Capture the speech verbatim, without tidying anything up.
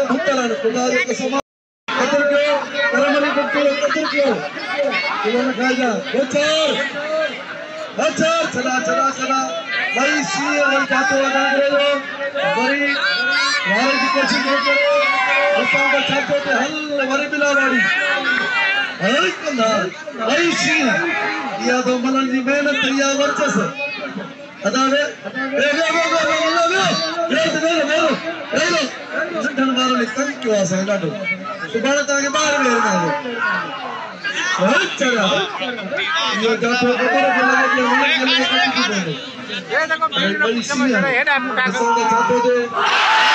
भुक्तलान खुदा जो कसम कतर के करमरी कुट्टी कतर के तुमने कहा जा बचार बचार चला चला चला भाई सी और जाते वाला करो बड़ी वार की कोशिश करो उसान का छातो ते हल वरी बिलावाड़ी हल कंदा भाई सी या तो मलन जी मेहनत या वर्चस अदावे ए वे वे वे वे वे वे वे वे वे संठन वालों ने तंग क्यों आसा है डाडो सुबह तक बाहर वेरना है चला ये जातो को तो लगे कि उन्हें ये देखो बड़ी सी है ये डायमंड का छातो दे